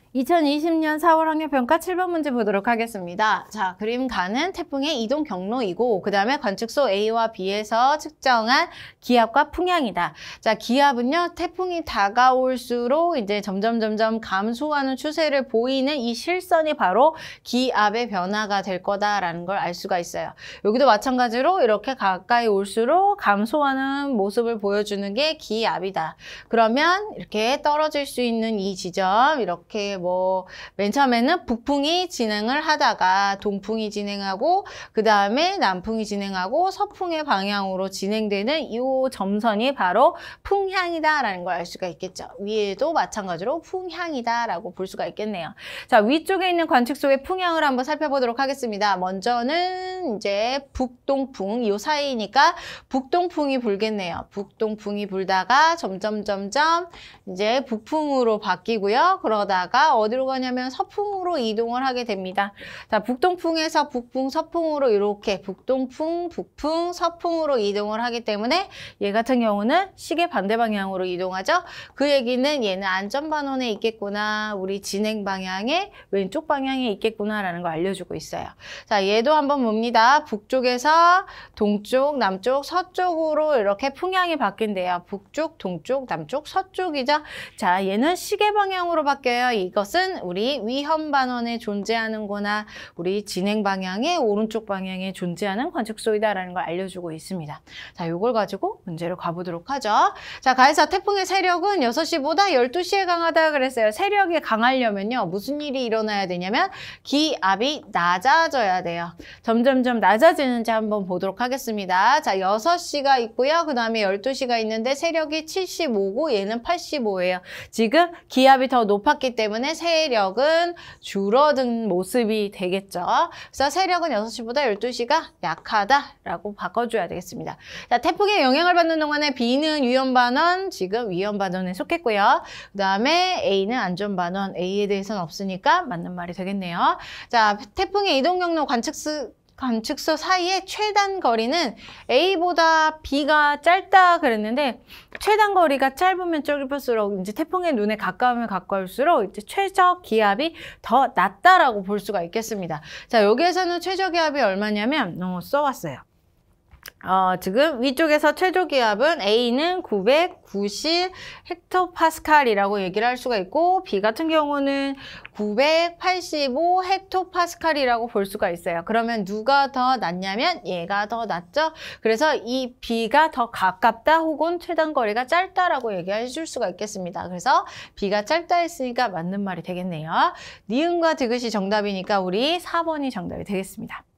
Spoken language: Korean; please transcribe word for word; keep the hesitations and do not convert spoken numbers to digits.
이천이십 년 사월 학력평가 칠 번 문제 보도록 하겠습니다. 자, 그림 가는 태풍의 이동 경로이고 그 다음에 관측소 A와 B에서 측정한 기압과 풍향이다. 자, 기압은요, 태풍이 다가올수록 이제 점점 점점 감소하는 추세를 보이는 이 실선이 바로 기압의 변화가 될 거다라는 걸 알 수가 있어요. 여기도 마찬가지로 이렇게 가까이 올수록 감소하는 모습을 보여주는 게 기압이다. 그러면 이렇게 떨어질 수 있는 이 지점, 이렇게 뭐 맨 처음에는 북풍이 진행을 하다가 동풍이 진행하고 그 다음에 남풍이 진행하고 서풍의 방향으로 진행되는 이 점선이 바로 풍향이다라는 걸 알 수가 있겠죠. 위에도 마찬가지로 풍향이다라고 볼 수가 있겠네요. 자, 위쪽에 있는 관측소의 풍향을 한번 살펴보도록 하겠습니다. 먼저는 이제 북동풍, 이 사이니까 북동풍이 불겠네요. 북동풍이 불다가 점점 점점 이제 북풍으로 바뀌고요. 그러다가 어디로 가냐면 서풍으로 이동을 하게 됩니다. 자, 북동풍에서 북풍, 서풍으로 이렇게 북동풍, 북풍, 서풍으로 이동을 하기 때문에 얘 같은 경우는 시계 반대 방향으로 이동하죠. 그 얘기는 얘는 안전반원에 있겠구나, 우리 진행 방향의 왼쪽 방향에 있겠구나라는 걸 알려주고 있어요. 자, 얘도 한번 봅니다. 북쪽에서 동쪽, 남쪽, 서쪽으로 이렇게 풍향이 바뀐대요. 북쪽, 동쪽, 남쪽, 서쪽이죠. 자, 얘는 시계 방향으로 바뀌어요. 이것은 우리 위험반원에 존재하는구나, 우리 진행 방향의 오른쪽 방향에 존재하는 관측소이다라는 걸 알려주고 있습니다. 자, 요걸 가지고 문제로 가보도록 하죠. 자, 가해사 태풍의 세력은 여섯 시보다 열두 시에 강하다 그랬어요. 세력이 강하려면요, 무슨 일이 일어나야 되냐면 기압이 낮아져야 돼요. 점점점 낮아지는지 한번 보도록 하겠습니다. 자, 여섯 시가 있고요. 그 다음에 열두 시가 있는데 세력이 칠십오고 얘는 팔십오예요. 지금 기압이 더 높았기 때문에 세력은 줄어든 모습이 되겠죠. 그래서 세력은 여섯 시보다 열두 시가 약하다라고 바꿔줘야 되겠습니다. 자, 태풍의 영향을 받는 동안에 B는 위험반원, 지금 위험반원에 속했고요. 그 다음에 A는 안전반원, A에 대해서는 없으니까 맞는 말이 되겠네요. 자, 태풍의 이동 경로 관측수 관측소 사이의 최단 거리는 A보다 B가 짧다 그랬는데, 최단 거리가 짧으면 짧을수록 이제 태풍의 눈에 가까우면 가까울수록 이제 최저 기압이 더 낮다라고 볼 수가 있겠습니다. 자, 여기에서는 최저 기압이 얼마냐면 어, 써왔어요. 어, 지금 위쪽에서 최저 기압은 A는 구백구십 헥토파스칼이라고 얘기를 할 수가 있고, B 같은 경우는 구백팔십오 헥토파스칼이라고 볼 수가 있어요. 그러면 누가 더 낮냐면 얘가 더 낮죠? 그래서 이 B가 더 가깝다 혹은 최단 거리가 짧다라고 얘기해 줄 수가 있겠습니다. 그래서 B가 짧다 했으니까 맞는 말이 되겠네요. 니은과 디귿이 정답이니까 우리 사 번이 정답이 되겠습니다.